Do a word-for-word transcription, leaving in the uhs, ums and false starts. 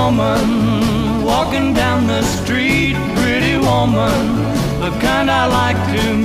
woman walking down the street, pretty woman, the kind I like to